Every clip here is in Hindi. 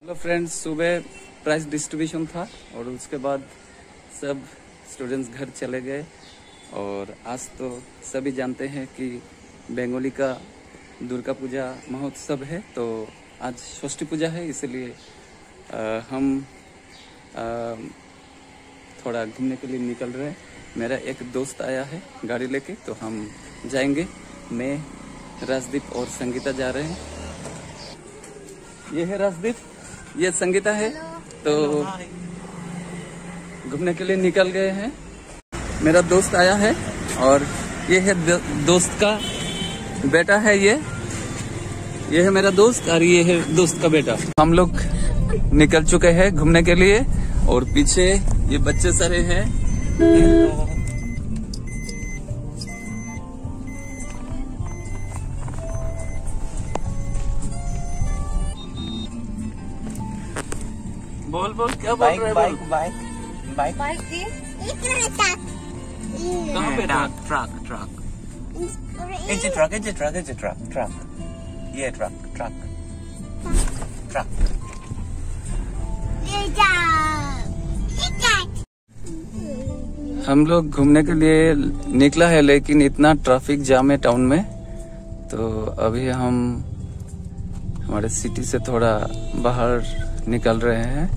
हेलो फ्रेंड्स, सुबह प्राइज डिस्ट्रीब्यूशन था और उसके बाद सब स्टूडेंट्स घर चले गए। और आज तो सभी जानते हैं कि बंगाली का दुर्गा पूजा महोत्सव है, तो आज षष्ठी पूजा है, इसलिए हम थोड़ा घूमने के लिए निकल रहे हैं। मेरा एक दोस्त आया है गाड़ी लेके, तो हम जाएंगे। मैं, राजदीप और संगीता जा रहे हैं। ये है राजदीप, ये संगीता है, तो घूमने के लिए निकल गए हैं। मेरा दोस्त आया है और ये है दोस्त का बेटा है। ये है मेरा दोस्त और ये है दोस्त का बेटा। हम लोग निकल चुके हैं घूमने के लिए और पीछे ये बच्चे सारे हैं। बोल बोल क्या बोल रहे हैं? बाइक कहाँ पे? ट्रक। हम लोग घूमने के लिए निकला है, लेकिन इतना ट्रैफिक जाम है टाउन में, तो अभी हम हमारे सिटी से थोड़ा बाहर निकल रहे हैं।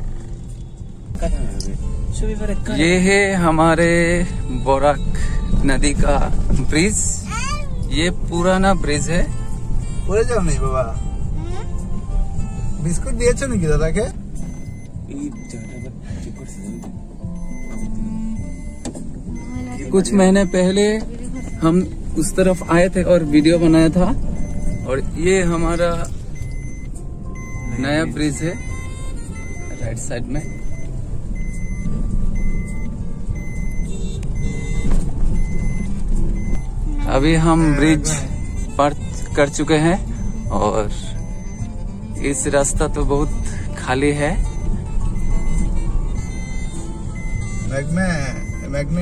ये है हमारे बोराक नदी का ब्रिज। ये पुराना ब्रिज है। পড়ে যাও নাই বাবা, বিস্কুট দিয়েছো নাকি দাদাকে? कुछ महीने पहले हम उस तरफ आए थे और वीडियो बनाया था, और ये हमारा नया ब्रिज है राइट साइड में। अभी हम ब्रिज पार कर चुके हैं और इस रास्ता तो बहुत खाली है। मैग्ने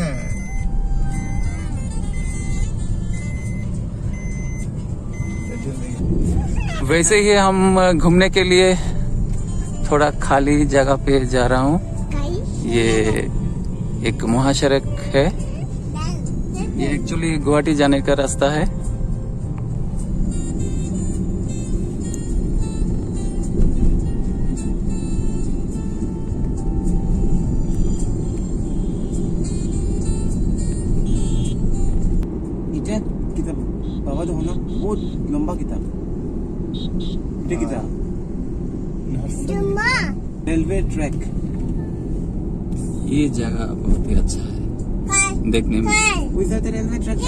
वैसे ही हम घूमने के लिए थोड़ा खाली जगह पे जा रहा हूँ। ये एक महासड़क है, ये एक्चुअली गुवाहाटी जाने का रास्ता है। किताब बाबा जो होना बहुत लंबा किताब रेलवे ट्रैक। ये जगह बहुत ही अच्छा है देखने में। रेलवे ट्रैक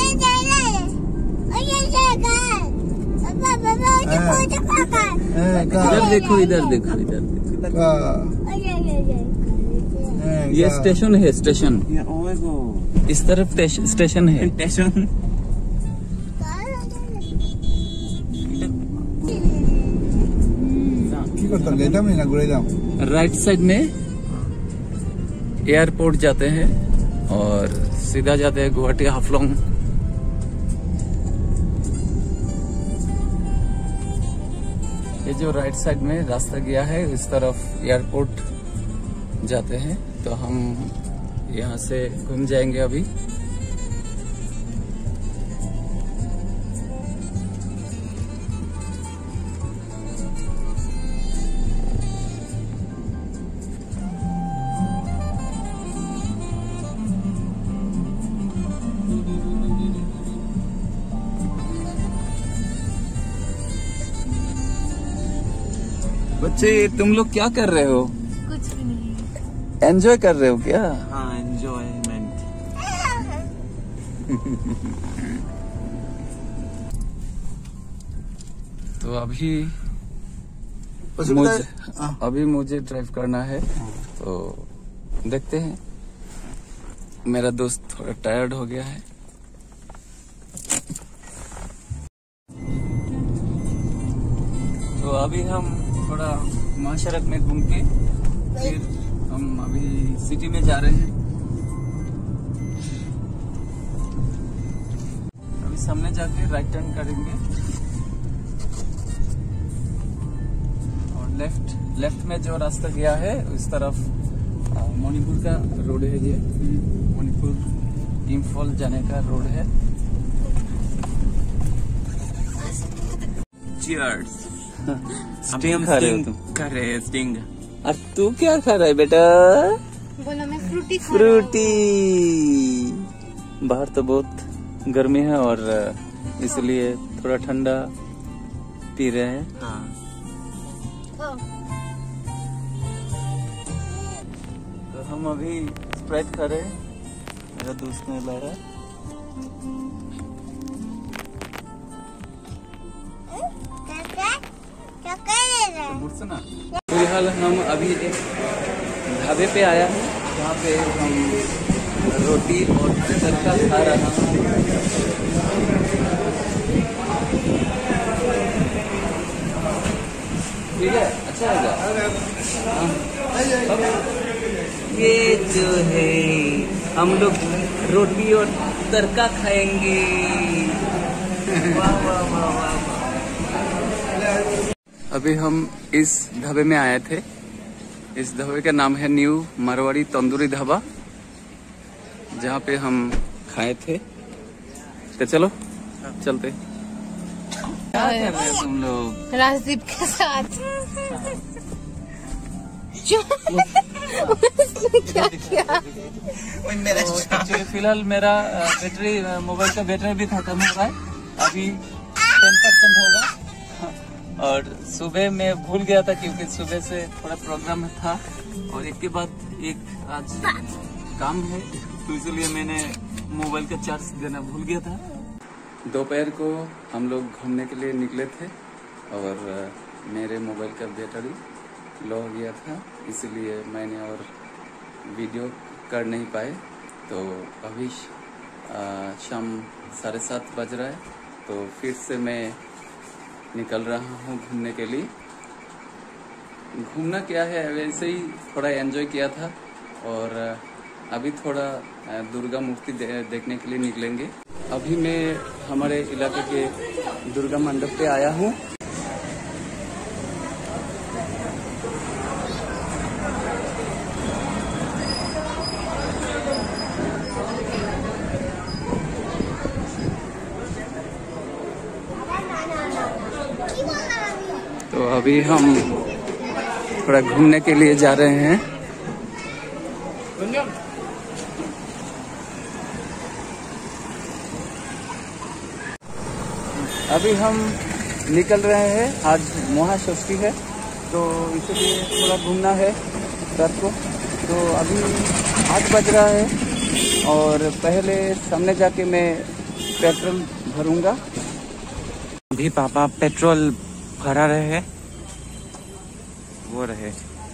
इधर देखो, इधर देखो, इधर देखो। ये स्टेशन है, स्टेशन इस तरफ स्टेशन है। स्टेशन राइट साइड में एयरपोर्ट जाते हैं और सीधा जाते हैं गुवाहाटी हाफलोंग। ये जो राइट साइड में रास्ता गया है, इस तरफ एयरपोर्ट जाते हैं, तो हम यहाँ से घूम जाएंगे अभी। बच्चे, तुम लोग क्या कर रहे हो? कुछ भी नहीं। एंजॉय कर रहे हो क्या? हाँ, एंजॉयमेंट। तो अभी मुझे ड्राइव करना है, तो देखते हैं। मेरा दोस्त थोड़ा टायर्ड हो गया है। तो अभी हम थोड़ा महासड़क में घूम के फिर हम अभी सिटी में जा रहे हैं। अभी सामने जाके राइट टर्न करेंगे और लेफ्ट लेफ्ट में जो रास्ता गया है उस तरफ मणिपुर का रोड है ये। मणिपुर इम्फॉल जाने का रोड है। Cheers. स्टिंग खा रहे हो तुम? कर रहे हैं स्टिंग। और तू क्या खा रहा है बेटा? बोलो मैं फ्रूटी खा फ्रूटी। बाहर तो बहुत गर्मी है और इसलिए थोड़ा ठंडा पी रहे हैं। हाँ। तो हम अभी स्प्राइट खा रहे हैं। मेरा दोस्त ने ला रहा है। सुना। फिलहाल हम अभी एक ढाबे पे आया है जहाँ पे हम रोटी और तड़का खा रहे हैं। ठीक है, अच्छा है। ये जो है हम लोग रोटी और तड़का खाएंगे। वाह वाह वाह वाह। अभी हम इस ढाबे में आए थे। इस ढाबे का नाम है न्यू मारवाड़ी तंदूरी ढाबा, जहाँ पे हम खाए थे। तो चलो चलते। क्या कर रहे हो तुम लोग? राजदीप के साथ। क्या किया? एक्चुअली फिलहाल मेरा बैटरी, मोबाइल का बैटरी भी खत्म हो रहा है। अभी 10% होगा। और सुबह मैं भूल गया था क्योंकि सुबह से थोड़ा प्रोग्राम था और एक के बाद एक आज काम है, तो इसलिए मैंने मोबाइल का चार्ज देना भूल गया था। दोपहर को हम लोग घूमने के लिए निकले थे और मेरे मोबाइल का बैटरी लो हो गया था, इसलिए मैंने और वीडियो कर नहीं पाए। तो अभी शाम 7:30 बज रहा है, तो फिर से मैं निकल रहा हूँ घूमने के लिए। घूमना क्या है, वैसे ही थोड़ा एंजॉय किया था और अभी थोड़ा दुर्गा मूर्ति देखने के लिए निकलेंगे। अभी मैं हमारे इलाके के दुर्गा मंडप पे आया हूँ। तो अभी हम थोड़ा घूमने के लिए जा रहे हैं। अभी हम निकल रहे हैं। आज महाषष्ठी है तो इसलिए थोड़ा घूमना है रात को। तो अभी 8 बज रहा है और पहले सामने जाके मैं पेट्रोल भरूंगा। अभी पापा पेट्रोल भरा रहे हैं, वो रहे।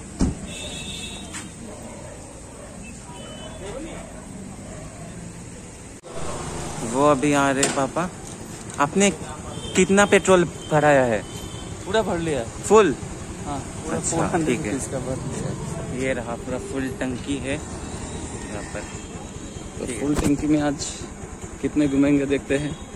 वो अभी आ रहे पापा। आपने कितना पेट्रोल भराया है? पूरा भर लिया। फुल? हाँ पूरा। अच्छा, 400 ठीक है। रुपीस का भर लिया। ये रहा पूरा फुल टंकी है यहाँ पर। तो फुल टंकी में आज कितने घूमेंगे देखते हैं।